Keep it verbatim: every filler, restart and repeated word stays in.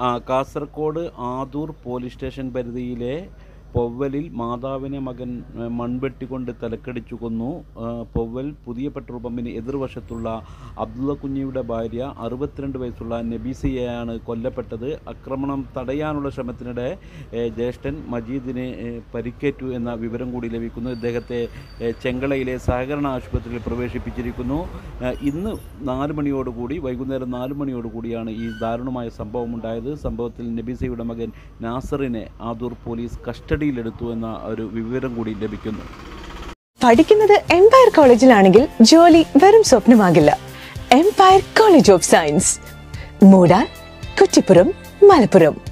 Kasaragod Adoor police station പരിധിയിലെ പൊവ്വലിൽ മാതാവിനെ മകൻ മൺവെട്ടിക്കൊണ്ട് തലക്കടിച്ചു കൊന്നു. പൊവ്വൽ പുതിയ പെട്രോൾ പമ്പിന് എതിർവശത്തുള്ള അബ്ദുള്ള കുഞ്ഞിയുടെ ഭാര്യ അറുപത്തിരണ്ട് വയസ്സുള്ള നബീസയാണ് കൊല്ലപ്പെട്ടത്. ആക്രമണം തടയാനുള്ള ശ്രമത്തിനിടെ ജ്യേഷ്ഠൻ മജീദിന് പരിക്കേറ്റു എന്ന വിവരം കൂടി ലഭിക്കുന്നു. ഇദ്ദേഹത്തെ ചെങ്കളയിലെ സഹകരണ ആശുപത്രിയിൽ പ്രവേശിപ്പിച്ചിരിക്കുന്നു. ഇന്ന് നാല് മണിയോടുകൂടി വൈകുന്നേരം നാല് മണിയോടുകൂടിയാണ് ഈ ദാരുണമായ സംഭവം ഉണ്ടായത്. സംഭവത്തിൽ നബീസയുടെ മകൻ നാസറിനെ ആദൂർ പോലീസ് കസ്റ്റഡി െടുത്തു എന്ന ഒരു വിവരം കൂടി ലഭിക്കുന്നു. പഠിക്കുന്നത് എംപയർ കോളേജിലാണെങ്കിൽ ജോലി വെറും സ്വപ്നമാകില്ല. Empire college of science, Moodar, Kuttippuram, Malappuram.